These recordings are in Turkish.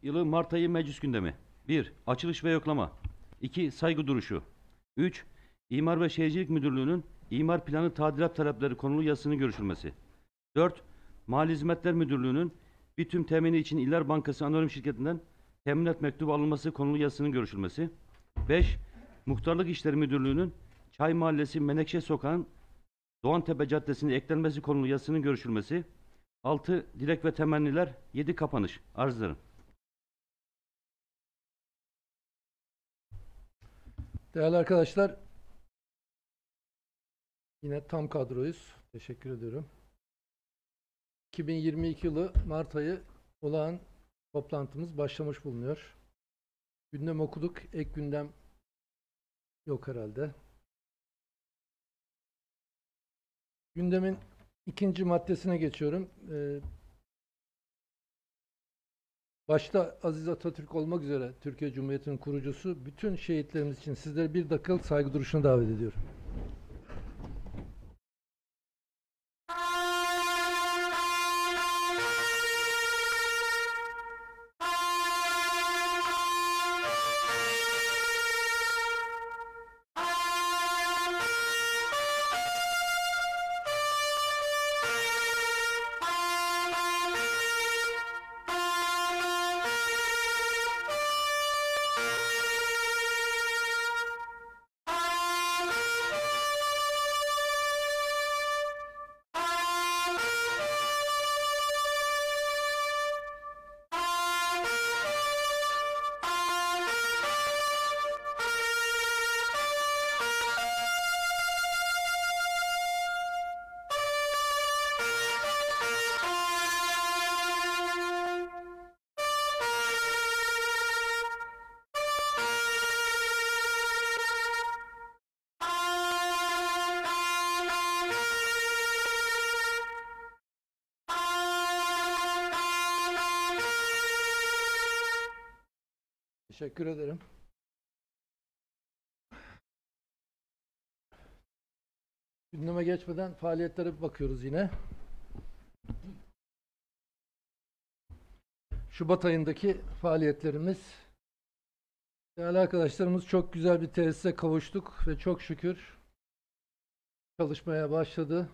yılı Mart ayı meclis gündemi. 1. Açılış ve yoklama. 2. Saygı duruşu. 3. İmar ve Şehircilik Müdürlüğü'nün imar planı tadilat talepleri konulu yazısının görüşülmesi. 4. Mali Hizmetler Müdürlüğü'nün Bitüm temini için İller Bankası Anonim Şirketi'nden teminat mektubu alınması konulu yazısının görüşülmesi. 5. Muhtarlık İşleri Müdürlüğü'nün Çay Mahallesi Menekşe Sokağı'nın Doğantepe Caddesi'ne eklenmesi konulu yazısının görüşülmesi. 6. Dilek ve temenniler. 7. Kapanış. Arz ederim. Değerli arkadaşlar, yine tam kadroyuz. Teşekkür ediyorum. 2022 yılı Mart ayı olağan toplantımız başlamış bulunuyor. Gündem okuduk. Ek gündem yok herhalde. Gündemin ikinci maddesine geçiyorum. Başta Aziz Atatürk olmak üzere Türkiye Cumhuriyeti'nin kurucusu bütün şehitlerimiz için sizleri bir dakikalık saygı duruşuna davet ediyorum. Teşekkür ederim. Gündeme geçmeden faaliyetlere bakıyoruz yine. Şubat ayındaki faaliyetlerimiz. Değerli arkadaşlarımız, çok güzel bir tesise kavuştuk ve çok şükür çalışmaya başladı.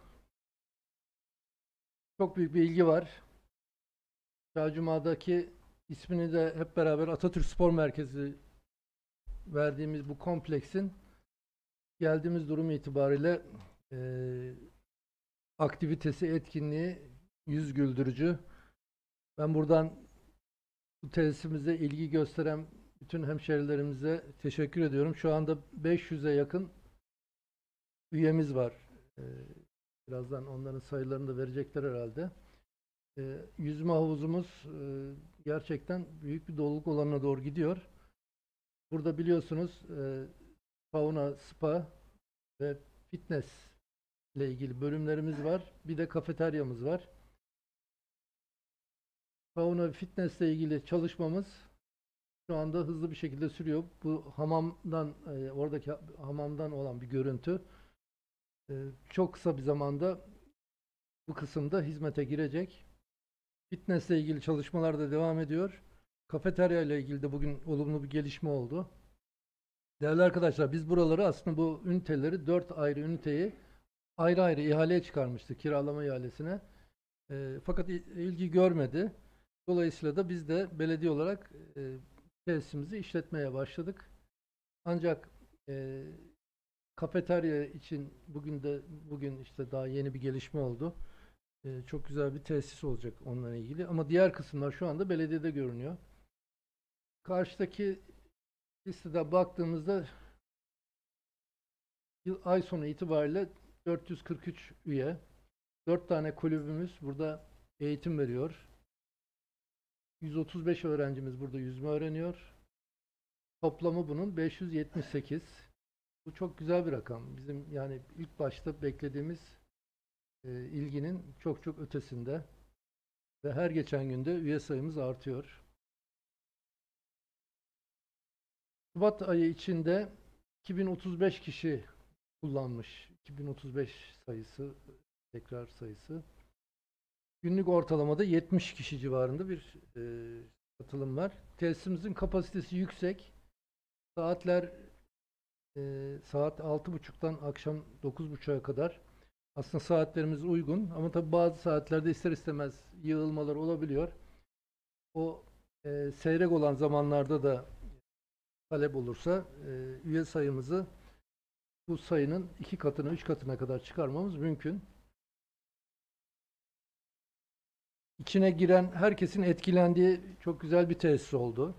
Çok büyük bir ilgi var. Çağcuma'daki ismini de hep beraber Atatürk Spor Merkezi verdiğimiz bu kompleksin geldiğimiz durum itibariyle aktivitesi, etkinliği yüz güldürücü. Ben buradan bu tesisimize ilgi gösteren bütün hemşerilerimize teşekkür ediyorum. Şu anda 500'e yakın üyemiz var. Birazdan onların sayılarını da verecekler herhalde. Yüzme havuzumuz gerçekten büyük bir doluluk olanına doğru gidiyor. Burada biliyorsunuz sauna, spa ve fitness ile ilgili bölümlerimiz var. Bir de kafeteryamız var. Sauna ve fitness ile ilgili çalışmamız şu anda hızlı bir şekilde sürüyor. Bu hamamdan, oradaki hamamdan olan bir görüntü. Çok kısa bir zamanda bu kısımda hizmete girecek. Fitness ile ilgili çalışmalar da devam ediyor. Kafeterya ile ilgili de bugün olumlu bir gelişme oldu. Değerli arkadaşlar, biz buraları aslında bu üniteleri 4 ayrı üniteyi ayrı ayrı ihaleye çıkarmıştık, kiralama ihalesine. Fakat ilgi görmedi. Dolayısıyla da biz de belediye olarak tesisimizi işletmeye başladık. Ancak kafeterya için bugün işte daha yeni bir gelişme oldu. Çok güzel bir tesis olacak onunla ilgili. Ama diğer kısımlar şu anda belediyede görünüyor. Karşıdaki listede baktığımızda ay sonu itibariyle 443 üye, 4 tane kulübümüz burada eğitim veriyor. 135 öğrencimiz burada yüzme öğreniyor. Toplamı bunun 578. Bu çok güzel bir rakam. Bizim yani ilk başta beklediğimiz ilginin çok çok ötesinde ve her geçen günde üye sayımız artıyor. Şubat ayı içinde 2035 kişi kullanmış. 2035 sayısı, tekrar sayısı. Günlük ortalamada 70 kişi civarında bir katılım var. Tesisimizin kapasitesi yüksek. Saatler saat 6.30'dan akşam 9.30'a kadar. Aslında saatlerimiz uygun ama tabii bazı saatlerde ister istemez yığılmalar olabiliyor. O seyrek olan zamanlarda da talep olursa üye sayımızı bu sayının 2 katına, 3 katına kadar çıkarmamız mümkün. İçine giren herkesin etkilendiği çok güzel bir tesis oldu.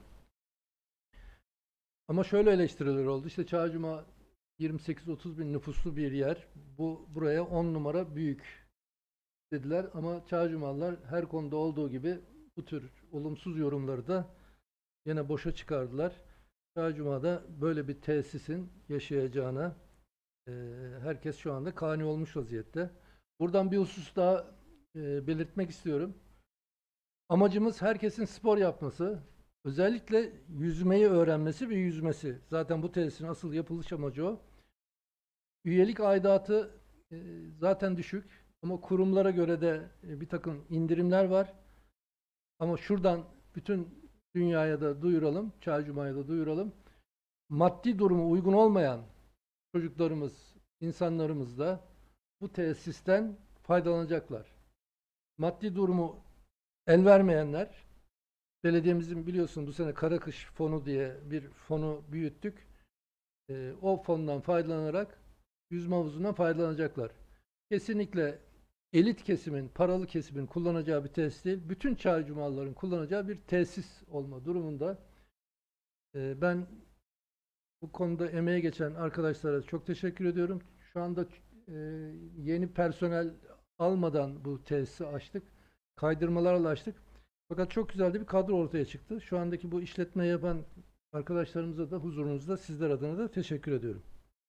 Ama şöyle eleştiriler oldu. İşte Çaycuma 28-30 bin nüfuslu bir yer. Buraya 10 numara büyük dediler. Ama Çaycumalılar her konuda olduğu gibi bu tür olumsuz yorumları da yine boşa çıkardılar. Çaycuma'da böyle bir tesisin yaşayacağına herkes şu anda kani olmuş vaziyette. Buradan bir husus daha belirtmek istiyorum. Amacımız herkesin spor yapması, özellikle yüzmeyi öğrenmesi ve yüzmesi. Zaten bu tesisin asıl yapılış amacı o. Üyelik aidatı zaten düşük ama kurumlara göre de bir takım indirimler var. Ama şuradan bütün dünyaya da duyuralım, Çaycuma'ya da duyuralım. Maddi durumu uygun olmayan çocuklarımız, insanlarımız da bu tesisten faydalanacaklar. Maddi durumu el vermeyenler, belediyemizin biliyorsun bu sene Karakış Fonu diye bir fonu büyüttük. O fondan faydalanarak yüzme havuzundan faydalanacaklar. Kesinlikle elit kesimin, paralı kesimin kullanacağı bir tesis değil, bütün Çaycumalıların kullanacağı bir tesis olma durumunda. Ben bu konuda emeğe geçen arkadaşlara çok teşekkür ediyorum. Şu anda yeni personel almadan bu tesisi açtık. Kaydırmalarla açtık. Fakat çok güzel de bir kadro ortaya çıktı. Şu andaki bu işletme yapan arkadaşlarımıza da huzurunuzda sizler adına da teşekkür ediyorum.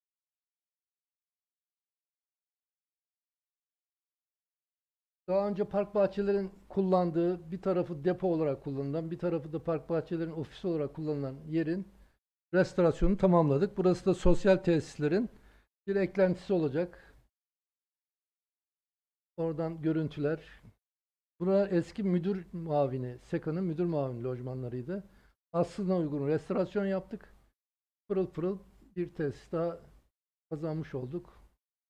Daha önce park bahçelerin kullandığı, bir tarafı depo olarak kullanılan, bir tarafı da park bahçelerin ofisi olarak kullanılan yerin restorasyonunu tamamladık. Burası da sosyal tesislerin bir eklentisi olacak. Oradan görüntüler. Burası eski müdür muavini, SEKA'nın müdür muavini lojmanlarıydı. Aslına uygun restorasyon yaptık. Pırıl pırıl bir tesis daha kazanmış olduk.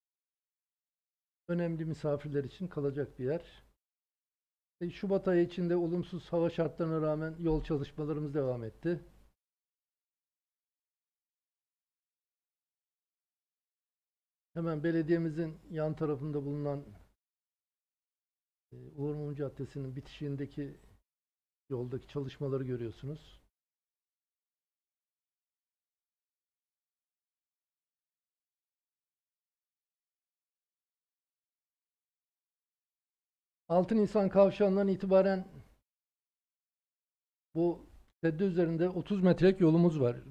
Önemli misafirler için kalacak bir yer. Şubat ayı içinde olumsuz hava şartlarına rağmen yol çalışmalarımız devam etti. Hemen belediyemizin yan tarafında bulunan Uğur Mum Caddesi'nin bitişiğindeki yoldaki çalışmaları görüyorsunuz. Altın İnsan Kavşağı'ndan itibaren bu sedye üzerinde 30 metrelik yolumuz var.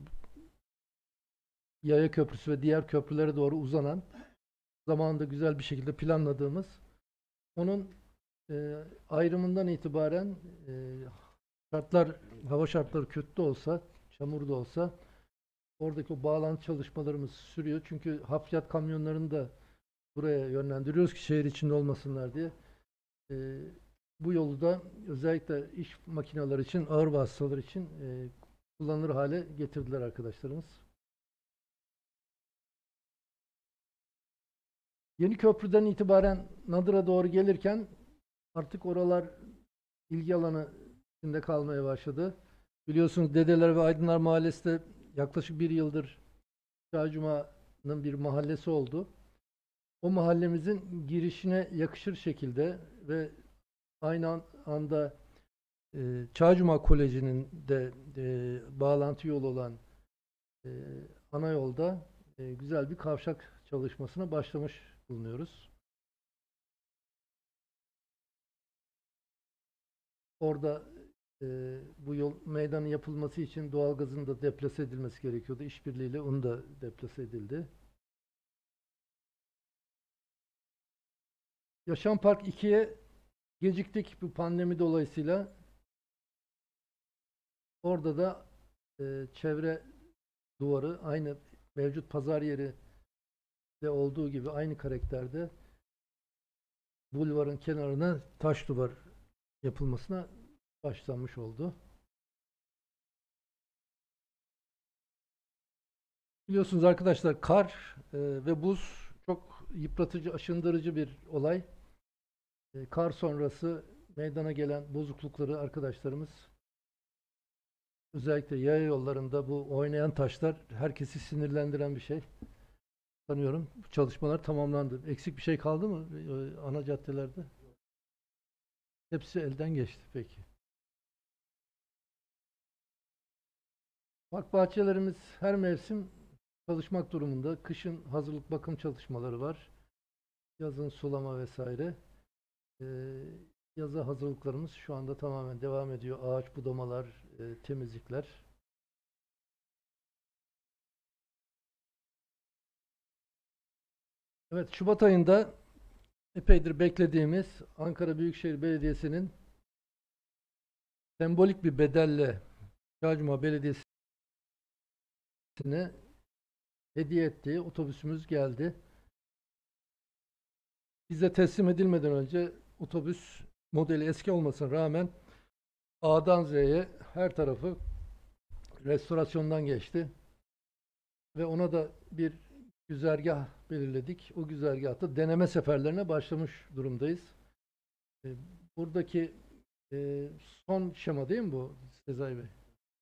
Yaya Köprüsü ve diğer köprülere doğru uzanan, zamanında güzel bir şekilde planladığımız, onun ayrımından itibaren hava şartları kötü de olsa, çamur da olsa oradaki o bağlantı çalışmalarımız sürüyor. Çünkü hafriyat kamyonlarını da buraya yönlendiriyoruz ki şehir içinde olmasınlar diye. Bu yolu da özellikle iş makineleri için, ağır vasıtalar için kullanılır hale getirdiler arkadaşlarımız. Yeni köprüden itibaren Nadır'a doğru gelirken artık oralar ilgi alanı içinde kalmaya başladı. Biliyorsunuz Dedeler ve Aydınlar Mahallesi de yaklaşık bir yıldır Çaycuma'nın bir mahallesi oldu. O mahallemizin girişine yakışır şekilde ve aynı anda Çaycuma Koleji'nin de bağlantı yolu olan ana yolda güzel bir kavşak çalışmasına başlamış bulunuyoruz. Orada bu yol meydanı yapılması için doğalgazın da deplase edilmesi gerekiyordu. İşbirliğiyle onu da deplase edildi. Yaşam Park 2'ye geciktik bu pandemi dolayısıyla. Orada da çevre duvarı aynı mevcut pazar yeri de olduğu gibi aynı karakterde bulvarın kenarına taş duvar yapılmasına başlanmış oldu. Biliyorsunuz arkadaşlar, kar ve buz çok yıpratıcı, aşındırıcı bir olay. Kar sonrası meydana gelen bozuklukları arkadaşlarımız, özellikle yaya yollarında bu oynayan taşlar herkesi sinirlendiren bir şey. Sanıyorum bu çalışmalar tamamlandı. Eksik bir şey kaldı mı ana caddelerde? Hepsi elden geçti peki. Bak, bahçelerimiz her mevsim çalışmak durumunda. Kışın hazırlık bakım çalışmaları var. Yazın sulama vesaire. Ee, Yaza hazırlıklarımız şu anda tamamen devam ediyor. Ağaç budamalar, temizlikler. Evet, Şubat ayında epeydir beklediğimiz Ankara Büyükşehir Belediyesi'nin sembolik bir bedelle Çaycuma Belediyesi'ne hediye ettiği otobüsümüz geldi. Bize teslim edilmeden önce otobüs modeli eski olmasına rağmen A'dan Z'ye her tarafı restorasyondan geçti ve ona da bir güzergah belirledik. O güzergahta deneme seferlerine başlamış durumdayız. E, Buradaki son şema değil mi bu Sezai Bey?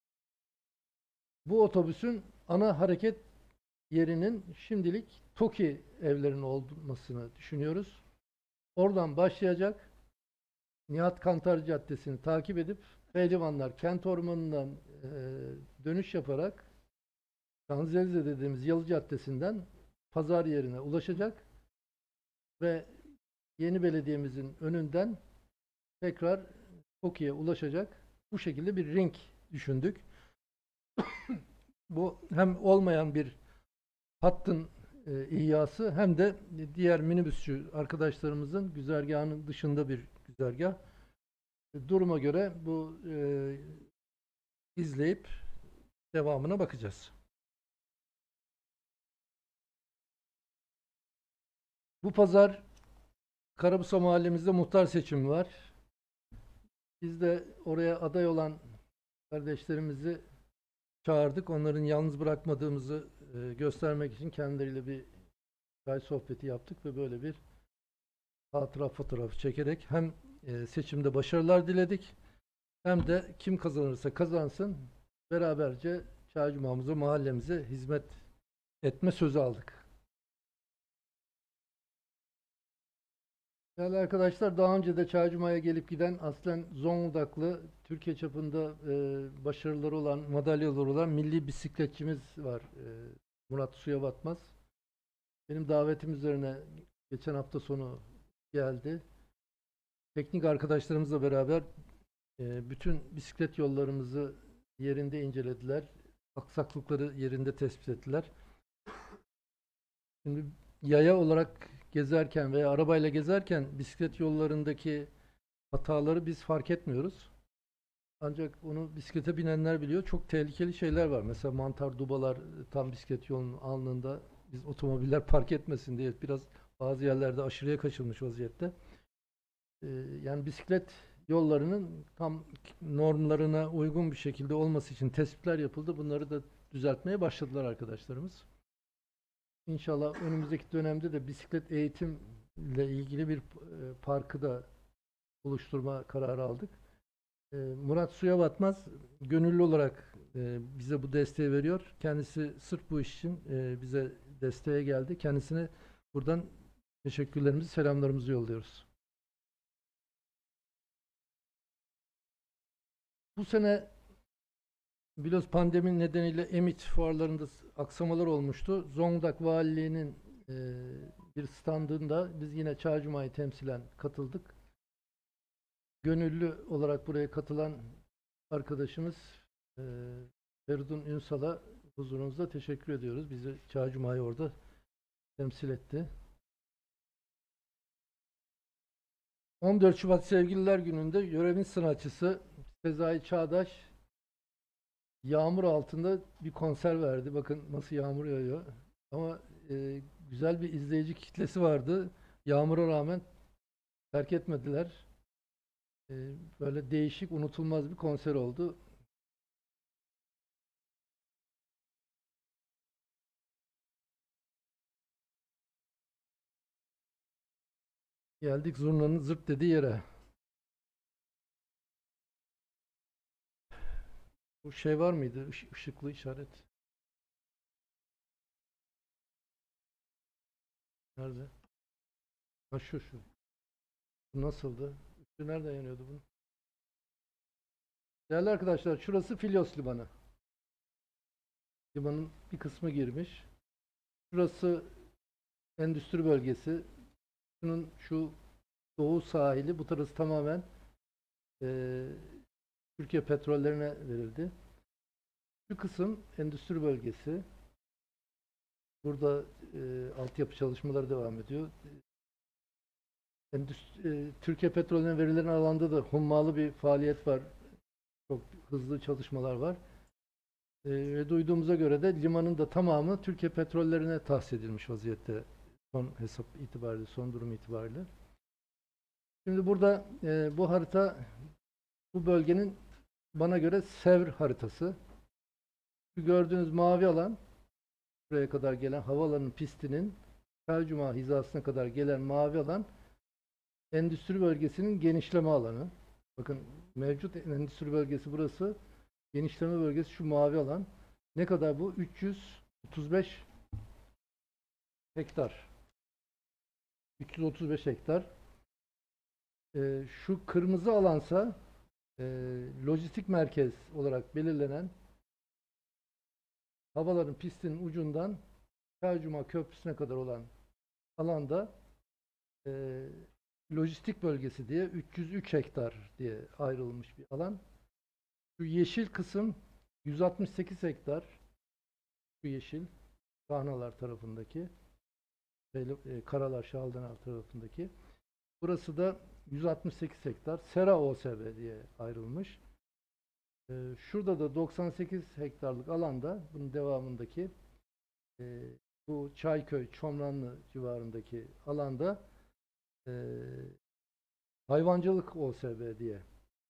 Bu otobüsün ana hareket yerinin şimdilik TOKİ evlerinin olmasını düşünüyoruz. Oradan başlayacak. Nihat Kantar Caddesi'ni takip edip Pehlivanlar Kent Ormanı'ndan dönüş yaparak Şanzelize dediğimiz Yalı Caddesi'nden pazar yerine ulaşacak ve yeni belediyemizin önünden tekrar TOKİ'ye ulaşacak. Bu şekilde bir ring düşündük. Bu hem olmayan bir hattın ihyası hem de diğer minibüsçü arkadaşlarımızın güzergahının dışında bir güzergah. Duruma göre bu izleyip devamına bakacağız. Bu pazar Karabusa mahallemizde muhtar seçimi var. Biz de oraya aday olan kardeşlerimizi çağırdık. Onların yalnız bırakmadığımızı göstermek için kendileriyle bir çay sohbeti yaptık ve böyle bir hatıra fotoğrafı çekerek hem seçimde başarılar diledik hem de kim kazanırsa kazansın beraberce Çaycuma'mıza, mahallemize hizmet etme sözü aldık. Değerli arkadaşlar, daha önce de Çaycuma'ya gelip giden, aslen Zonguldaklı, Türkiye çapında başarıları olan, madalyaları olan milli bisikletçimiz var. Murat Suya Batmaz. Benim davetim üzerine geçen hafta sonu geldi. Teknik arkadaşlarımızla beraber bütün bisiklet yollarımızı yerinde incelediler. Aksaklıkları yerinde tespit ettiler. Şimdi yaya olarak gezerken veya arabayla gezerken bisiklet yollarındaki hataları biz fark etmiyoruz. Ancak onu bisiklete binenler biliyor. Çok tehlikeli şeyler var. Mesela mantar dubalar tam bisiklet yolunun alnında, biz otomobiller park etmesin diye biraz bazı yerlerde aşırıya kaçılmış vaziyette. Yani bisiklet yollarının tam normlarına uygun bir şekilde olması için tespitler yapıldı. Bunları da düzeltmeye başladılar arkadaşlarımız. İnşallah önümüzdeki dönemde de bisiklet eğitimle ilgili bir parkı da oluşturma kararı aldık. Murat Suya Batmaz gönüllü olarak bize bu desteği veriyor. Kendisi sırf bu iş için bize desteğe geldi. Kendisine buradan teşekkürlerimizi, selamlarımızı yolluyoruz. Bu sene biliyoruz pandemi nedeniyle EMİT fuarlarında aksamalar olmuştu. Zonguldak Valiliği'nin bir standında biz yine Çaycuma'yı temsilen katıldık. Gönüllü olarak buraya katılan arkadaşımız Feridun Ünsal'a huzurunuzda teşekkür ediyoruz. Bizi Çaycuma'yı orada temsil etti. 14 Şubat Sevgililer Günü'nde yöremin sanatçısı Sezai Çağdaş yağmur altında bir konser verdi. Bakın nasıl yağmur yağıyor. Ama güzel bir izleyici kitlesi vardı. Yağmura rağmen terk etmediler. Böyle değişik, unutulmaz bir konser oldu. Geldik zurnanın zırt dediği yere. Bu şey var mıydı? Işıklı işaret. Nerede? Ha şu. Bu nasıldı? Işığı nereden yanıyordu bunun? Değerli arkadaşlar, şurası Filyos Limanı. Limanın bir kısmı girmiş. Şurası endüstri bölgesi. Şu doğu sahili, bu tarafı tamamen Türkiye petrollerine verildi. Şu kısım endüstri bölgesi. Burada altyapı çalışmaları devam ediyor. Türkiye Petrolü'ne verilen alanda da hummalı bir faaliyet var. Çok hızlı çalışmalar var. Ve duyduğumuza göre de limanın da tamamı Türkiye Petrollerine tahsis edilmiş vaziyette. Son hesap itibariyle, son durum itibariyle. Şimdi burada bu harita, bu bölgenin bana göre Sevr haritası. Şu gördüğünüz mavi alan, buraya kadar gelen havaalanının pistinin Çaycuma hizasına kadar gelen mavi alan endüstri bölgesinin genişleme alanı. Bakın mevcut endüstri bölgesi burası. Genişleme bölgesi şu mavi alan. Ne kadar bu? 335 hektar. 335 hektar. Şu kırmızı alansa lojistik merkez olarak belirlenen havaların pistinin ucundan Çaycuma Köprüsü'ne kadar olan alanda lojistik bölgesi diye 303 hektar diye ayrılmış bir alan. Şu yeşil kısım 168 hektar. Şu yeşil Sahnalar tarafındaki Karalar Şaldınar tarafındaki. Burası da 168 hektar. Sera OSB diye ayrılmış. Şurada da 98 hektarlık alanda bunun devamındaki bu Çayköy, Çomranlı civarındaki alanda hayvancılık OSB diye.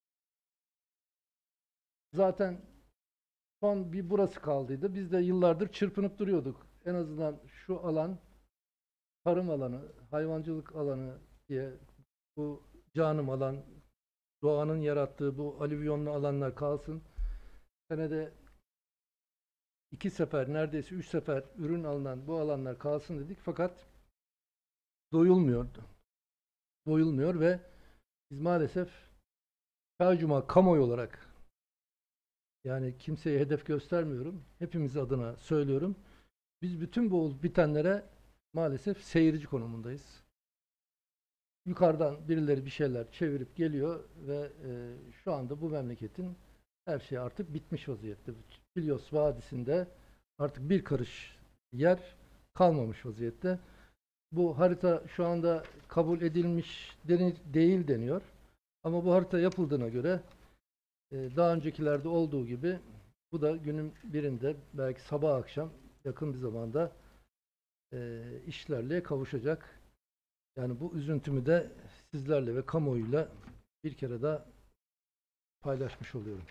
Zaten son bir burası kaldıydı. Biz de yıllardır çırpınıp duruyorduk. En azından şu alan tarım alanı, hayvancılık alanı diye bu canım alan, doğanın yarattığı bu alüvyonlu alanlar kalsın. Senede 2 sefer, neredeyse 3 sefer ürün alınan bu alanlar kalsın dedik. Fakat doyulmuyordu. Doyulmuyor ve biz maalesef Çaycuma kamuoyu olarak, yani kimseye hedef göstermiyorum, hepimiz adına söylüyorum. Biz bütün bu olup bitenlere maalesef seyirci konumundayız. Yukarıdan birileri bir şeyler çevirip geliyor ve şu anda bu memleketin her şey artık bitmiş vaziyette. Filyos Vadisi'nde artık bir karış yer kalmamış vaziyette. Bu harita şu anda kabul edilmiş değil deniyor. Ama bu harita yapıldığına göre daha öncekilerde olduğu gibi bu da günün birinde belki sabah akşam yakın bir zamanda işlerle kavuşacak. Yani bu üzüntümü de sizlerle ve kamuoyuyla bir kere daha paylaşmış oluyorum.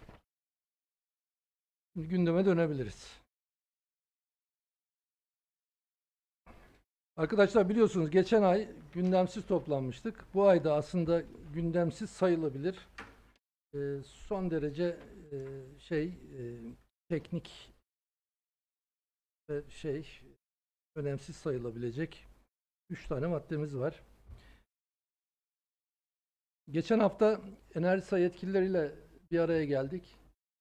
Şimdi gündeme dönebiliriz. Arkadaşlar biliyorsunuz geçen ay gündemsiz toplanmıştık. Bu ayda aslında gündemsiz sayılabilir. Son derece teknik ve önemsiz sayılabilecek 3 tane maddemiz var. Geçen hafta Enerjisa yetkilileriyle bir araya geldik.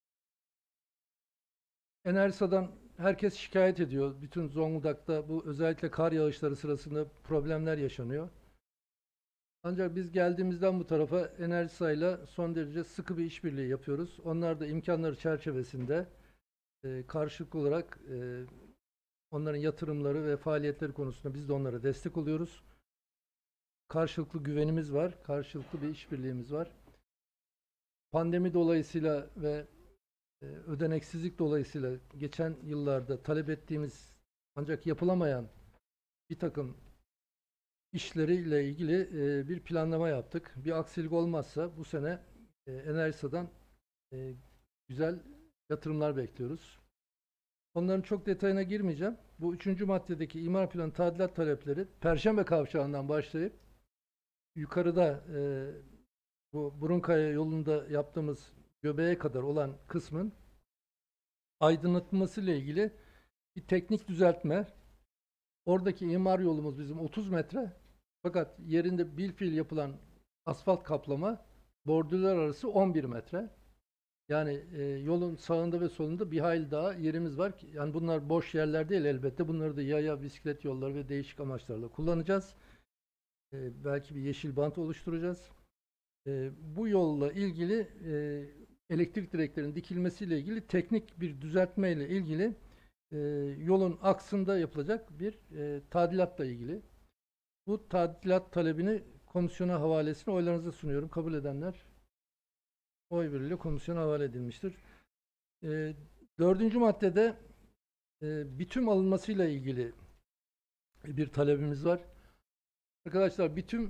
Enerjisa'dan herkes şikayet ediyor. Bütün Zonguldak'ta bu özellikle kar yağışları sırasında problemler yaşanıyor. Ancak biz geldiğimizden bu tarafa Enerjisa'yla son derece sıkı bir işbirliği yapıyoruz. Onlar da imkanları çerçevesinde karşılıklı olarak onların yatırımları ve faaliyetleri konusunda biz de onlara destek oluyoruz. Karşılıklı güvenimiz var, karşılıklı bir işbirliğimiz var. Pandemi dolayısıyla ve ödeneksizlik dolayısıyla geçen yıllarda talep ettiğimiz ancak yapılamayan bir takım işleriyle ilgili bir planlama yaptık. Bir aksilik olmazsa bu sene Enerjisa'dan güzel yatırımlar bekliyoruz. Onların çok detayına girmeyeceğim. Bu 3. maddedeki imar planı tadilat talepleri Perşembe Kavşağı'ndan başlayıp yukarıda bu Burunkaya yolunda yaptığımız göbeğe kadar olan kısmın aydınlatılması ile ilgili bir teknik düzeltme. Oradaki imar yolumuz bizim 30 metre. Fakat yerinde bilfiil yapılan asfalt kaplama bordürler arası 11 metre. Yani yolun sağında ve solunda bir hayli daha yerimiz var ki, yani bunlar boş yerler değil elbette. Bunları da yaya, bisiklet yolları ve değişik amaçlarla kullanacağız. Belki bir yeşil bant oluşturacağız. Bu yolla ilgili elektrik direklerinin dikilmesiyle ilgili teknik bir düzeltme ile ilgili yolun aksında yapılacak bir tadilatla ilgili. Bu tadilat talebini komisyona havalesini oylarınıza sunuyorum. Kabul edenler oy birliğiyle komisyona havale edilmiştir. Dördüncü maddede bitum alınmasıyla ilgili bir talebimiz var. Arkadaşlar bitum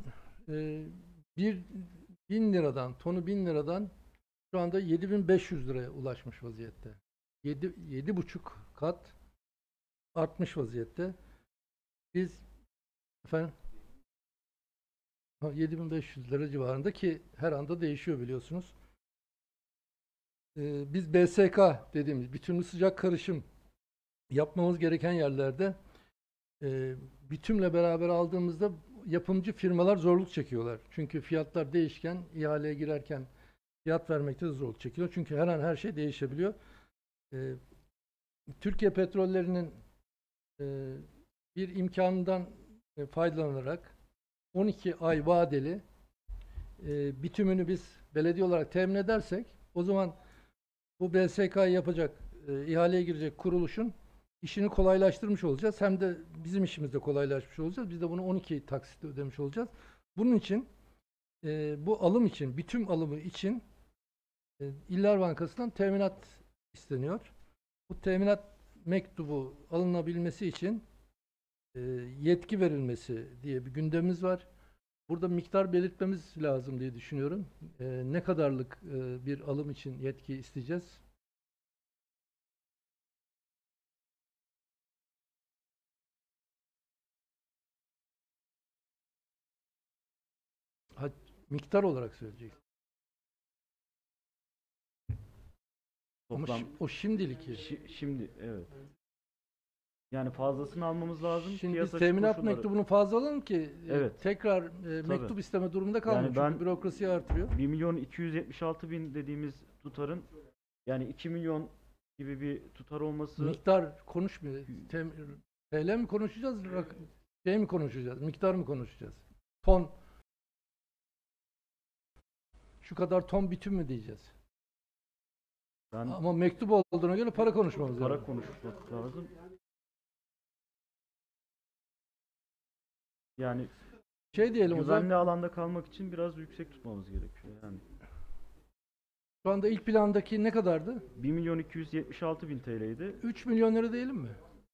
1000 liradan, tonu 1000 liradan şu anda 7500 liraya ulaşmış vaziyette. 7,5 kat artmış vaziyette. Biz efendim 7500 lira civarında, ki her anda değişiyor biliyorsunuz. Biz BSK dediğimiz bitumlu sıcak karışım yapmamız gereken yerlerde bitumle beraber aldığımızda yapımcı firmalar zorluk çekiyorlar. Çünkü fiyatlar değişken, ihaleye girerken fiyat vermekte de zorluk çekiyor. Çünkü her an her şey değişebiliyor. Türkiye Petrolleri'nin bir imkanından faydalanarak 12 ay vadeli bitumunu biz belediye olarak temin edersek, o zaman bu BSK'yı yapacak, ihaleye girecek kuruluşun işini kolaylaştırmış olacağız. Hem de bizim işimiz de kolaylaşmış olacağız. Biz de bunu 12 taksitle ödemiş olacağız. Bunun için bu alım için, bitum alımı için İller Bankası'ndan teminat isteniyor. Bu teminat mektubu alınabilmesi için yetki verilmesi diye bir gündemimiz var. Burada miktar belirtmemiz lazım diye düşünüyorum. Ne kadarlık bir alım için yetki isteyeceğiz? Miktar olarak söyleyeceksin. Ama Toplam o şimdilik. şimdi evet. Yani fazlasını almamız lazım. Şimdi biz Piyasa teminat koşulları. mektubunu fazla alalım ki Evet. tekrar mektup isteme durumunda kalmayalım. Yani Çünkü bürokrasiyi artırıyor. 1.276.000 dediğimiz tutarın yani 2 milyon gibi bir tutar olması Miktar konuşmuyor. TL mi konuşacağız? Şey mi konuşacağız? Miktar mı konuşacağız? Ton. Şu kadar ton bitum mu diyeceğiz? ben Ama mektup olduğuna göre para konuşmamız para lazım. konuşmak lazım. Yani Şey diyelim o zaman. güvenli alanda kalmak için biraz yüksek tutmamız gerekiyor yani. Şu anda ilk plandaki ne kadardı? 1.276.000 TL'ydi. 3 milyon lira diyelim mi?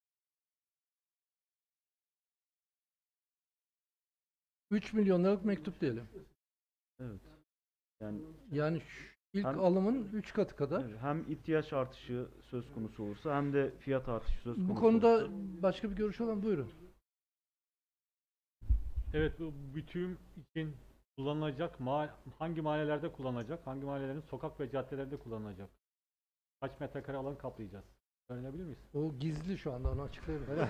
3 milyon liralık mektup diyelim. Evet. Yani Yani ilk Hem- alımın 3 katı kadar. evet, hem ihtiyaç artışı söz konusu olursa hem de fiyat artışı söz konusu Bu konuda olursa. başka bir görüş olan buyurun. Evet, bu bitum için kullanılacak, hangi mahallelerde kullanılacak, hangi mahallelerin sokak ve caddelerinde kullanılacak? Kaç metrekare alan kaplayacağız? Öğrenebilir miyiz? O gizli şu anda, onu açıklayalım.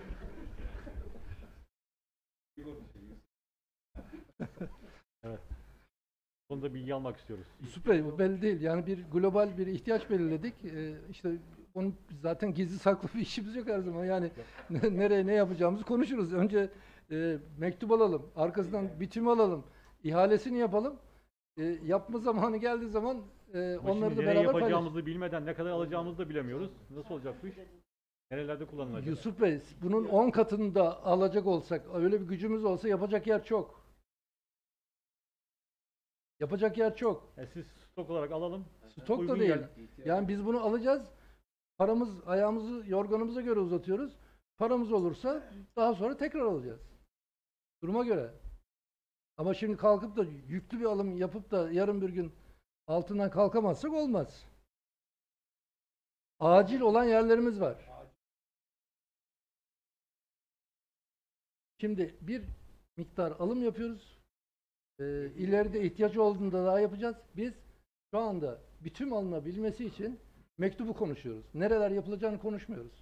Bu konuda bilgi almak istiyoruz. Süper, bu belli değil. Yani bir global bir ihtiyaç belirledik. İşte onun zaten gizli saklı bir işimiz yok her zaman. Yani nereye ne yapacağımızı konuşuruz. Önce mektup alalım, arkasından bitim alalım, ihalesini yapalım. Yapma zamanı geldiği zaman Ama onları şimdi da nereye beraber paylaşalım. yapacağımızı bilmeden ne kadar alacağımızı da bilemiyoruz. Nasıl olacak bu iş? Nerelerde kullanılacak? Yusuf Bey, bunun 10 katını da alacak olsak, öyle bir gücümüz olsa yapacak yer çok. Yapacak yer çok. Siz stok olarak alalım. Stok da uygun değil. yer- Yani biz bunu alacağız. Paramız, ayağımızı yorganımıza göre uzatıyoruz. Paramız olursa daha sonra tekrar alacağız. Duruma göre. Ama şimdi kalkıp da yüklü bir alım yapıp da yarın bir gün altından kalkamazsak olmaz. Acil olan yerlerimiz var. Şimdi bir miktar alım yapıyoruz. ileride ihtiyaç olduğunda daha yapacağız. Biz şu anda bütün alınabilmesi için mektubu konuşuyoruz. Nereler yapılacağını konuşmuyoruz.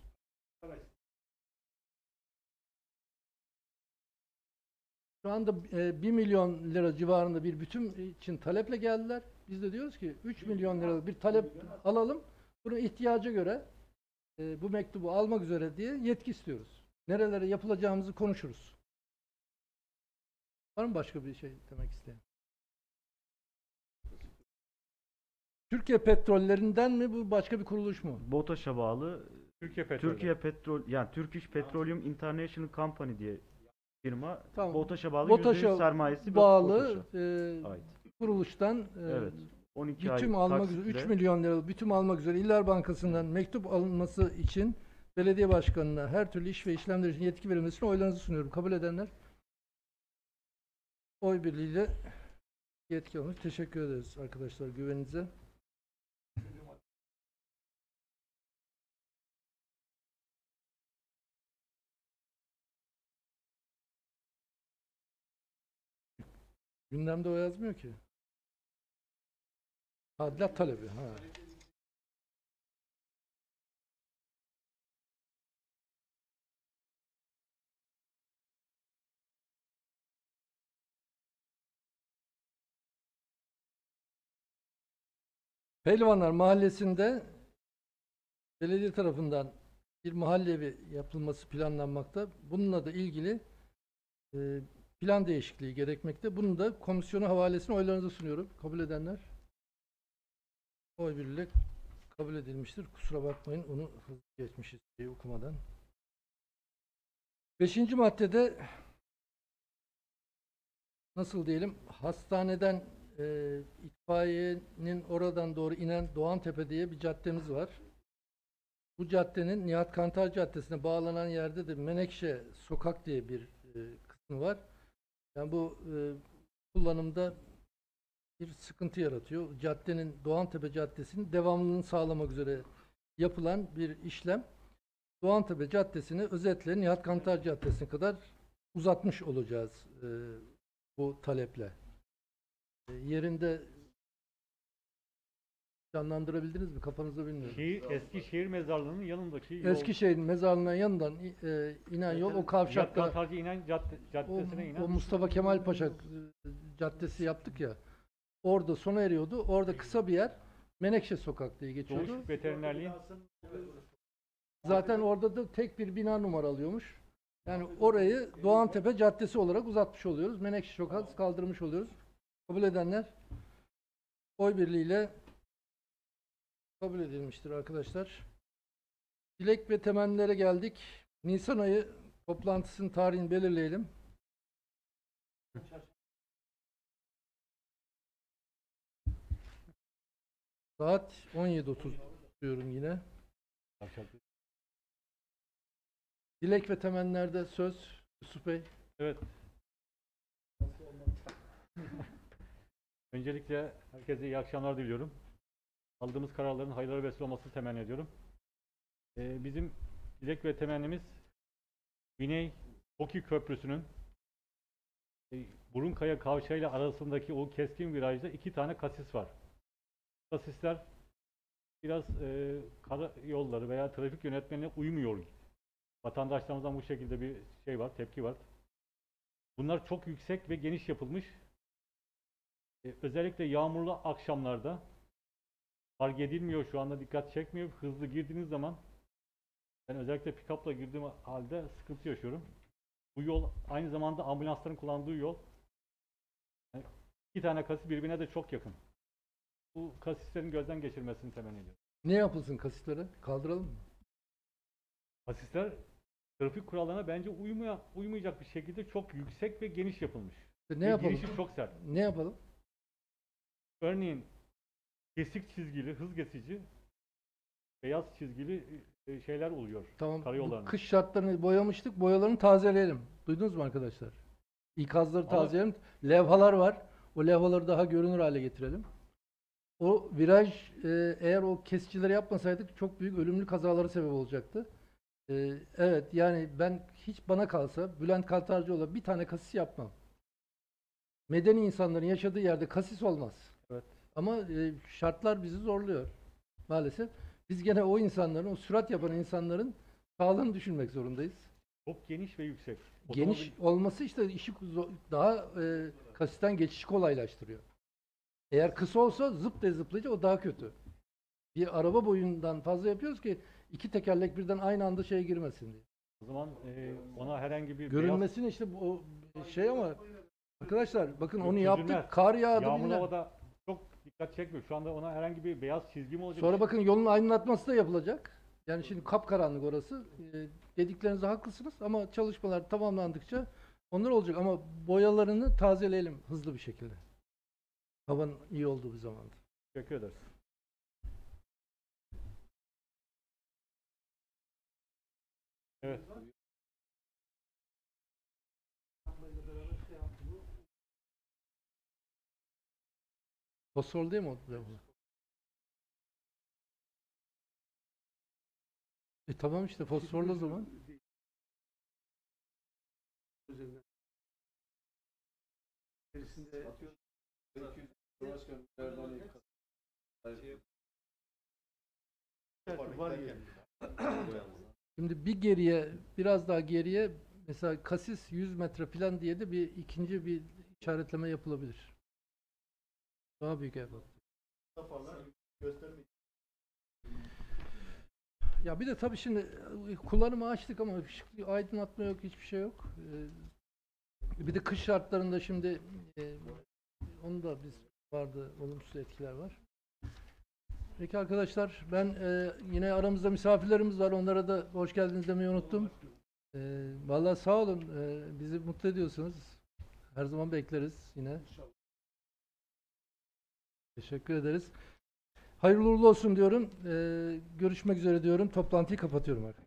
Şu anda 1 milyon lira civarında bir bütün için taleple geldiler. Biz de diyoruz ki 3 milyon lira bir talep alalım. Bunu ihtiyaca göre bu mektubu almak üzere diye yetki istiyoruz. Nerelere yapılacağımızı konuşuruz. Var mı başka bir şey demek isteyen? Türkiye Petrollerinden mi, bu başka bir kuruluş mu? BOTAŞ'a bağlı Türkiye Petrol. Türkiye Petrol, yani Turkish Petroleum International Company diye firma. Tamam. BOTAŞ'a bağlı BOTAŞ'a %100 sermayesi bağlı BOTAŞ'a ait. kuruluştan Evet. 12 bütün ay almak üzere taksitle 3 milyon liralık bütün almak üzere İller Bankası'ndan mektup alınması için belediye başkanına her türlü iş ve işlemler için yetki verilmesini oylarınızı sunuyorum. Kabul edenler oy birliğiyle yetki almış. Teşekkür ederiz arkadaşlar güveninize. Gündemde o yazmıyor ki. Tadilat talebi. Ha. Pehlivanlar Mahallesi'nde belediye tarafından bir mahalle evi yapılması planlanmakta. Bununla da ilgili plan değişikliği gerekmekte. Bunu da komisyona havalesini oylarınıza sunuyorum. Kabul edenler oy birliğiyle kabul edilmiştir. Kusura bakmayın, onu hızlı geçmişiz okumadan. 5. maddede nasıl diyelim, hastaneden itfaiyenin oradan doğru inen Doğantepe diye bir caddemiz var. Bu caddenin Nihat Kantar Caddesi'ne bağlanan yerde de Menekşe Sokak diye bir kısmı var. Yani bu kullanımda bir sıkıntı yaratıyor. Caddenin, Doğantepe Caddesi'nin devamlılığını sağlamak üzere yapılan bir işlem. Doğantepe Caddesi'ni özetle Nihat Kantar Caddesi'ne kadar uzatmış olacağız bu taleple. Yerinde canlandırabildiniz mi? Kafanızda bilmiyorum. Eski şehir mezarlığının yanındaki yol. Eskişehir'in mezarlığından yanından inen yol, o kavşakta Yatkantacı inen caddesine inen. o Mustafa Kemal Paşa Caddesi yaptık ya. Orada sona eriyordu. Orada kısa bir yer Menekşe Sokak diye geçiyordu. Doğuş Veterinerliğin. Zaten orada da tek bir bina numaralıyormuş. Yani orayı Doğantepe Caddesi olarak uzatmış oluyoruz. Menekşe Sokak kaldırmış oluyoruz. Kabul edenler oy birliğiyle kabul edilmiştir arkadaşlar. Dilek ve temennilere geldik. Nisan ayı toplantısının tarihini belirleyelim. Saat 17.30 diyorum yine. Dilek ve temennilerde söz Yusuf Bey. Evet. Öncelikle herkese iyi akşamlar diliyorum. Aldığımız kararların hayırlara vesile olmasını temenni ediyorum. Bizim dilek ve temennimiz Güney Toki Köprüsü'nün Burunkaya Kavşağı ile arasındaki o keskin virajda 2 tane kasis var. Kasisler biraz karayolları veya trafik yönetmenine uymuyor. Vatandaşlarımızdan bu şekilde bir şey var, tepki var. Bunlar çok yüksek ve geniş yapılmış. Özellikle yağmurlu akşamlarda fark edilmiyor, şu anda dikkat çekmiyor. Hızlı girdiğiniz zaman, ben özellikle pick-up'la girdiğim halde sıkıntı yaşıyorum. Bu yol aynı zamanda ambulansların kullandığı yol. Yani 2 tane kasis birbirine de çok yakın. Bu kasislerin gözden geçirmesini temenni ediyorum. Ne yapılsın kasislere? Kaldıralım mı? Kasisler trafik kurallarına bence uymayacak bir şekilde çok yüksek ve geniş yapılmış. Ne Ve yapalım? girişi çok sert. Ne yapalım? Örneğin kesik çizgili, hız kesici, beyaz çizgili şeyler oluyor. Tamam. Bu Karayollarına. kış şartlarını boyamıştık. Boyalarını tazeleyelim. Duydunuz mu arkadaşlar? İkazları Ama- tazeleyelim. Levhalar var. O levhaları daha görünür hale getirelim. O viraj eğer o kesicileri yapmasaydık çok büyük ölümlü kazalara sebep olacaktı. Evet, yani ben hiç bana kalsa Bülent Kaltarcıoğlu bir tane kasis yapmam. medeni insanların yaşadığı yerde kasis olmaz. Evet. Ama şartlar bizi zorluyor maalesef. Biz gene o insanların, o sürat yapan insanların sağlığını düşünmek zorundayız. Çok geniş ve yüksek. Geniş olması işte işi daha kasisten geçişi kolaylaştırıyor. Eğer kısa olsa zıp diye zıplayacak, o daha kötü. Bir araba boyundan fazla yapıyoruz ki iki tekerlek birden aynı anda şeye girmesin diye. O zaman ona herhangi bir Görünmesini işte bu şey ama arkadaşlar bakın Yok, onu çözülmez. yaptık. Kar yağdı yağmur bilmem. havada çok dikkat çekmiyor. Şu anda ona herhangi bir beyaz çizgi mi olacak? Sonra bakın yolun aydınlatması da yapılacak. Yani şimdi kapkaranlık orası. Dediklerinizde haklısınız ama çalışmalar tamamlandıkça onlar olacak ama boyalarını tazeleyelim hızlı bir şekilde. Havanın iyi olduğu bir zamanda. Teşekkür ederiz. Evet. Fosfor değil mi o? Tamam işte fosforlu o zaman. Şimdi bir geriye, biraz daha geriye mesela kasis 100 metre falan diye de bir ikinci bir işaretleme yapılabilir. Daha büyük ev. Ya bir de tabii şimdi kullanımı açtık ama aydınlatma yok, hiçbir şey yok. Bir de kış şartlarında şimdi onu da biz vardı, olumsuz etkiler var. Peki arkadaşlar, ben yine aramızda misafirlerimiz var. Onlara da hoş geldiniz demeyi unuttum. Vallahi sağ olun. Bizi mutlu ediyorsunuz. Her zaman bekleriz yine. Teşekkür ederiz. Hayırlı uğurlu olsun diyorum. Görüşmek üzere diyorum. Toplantıyı kapatıyorum artık.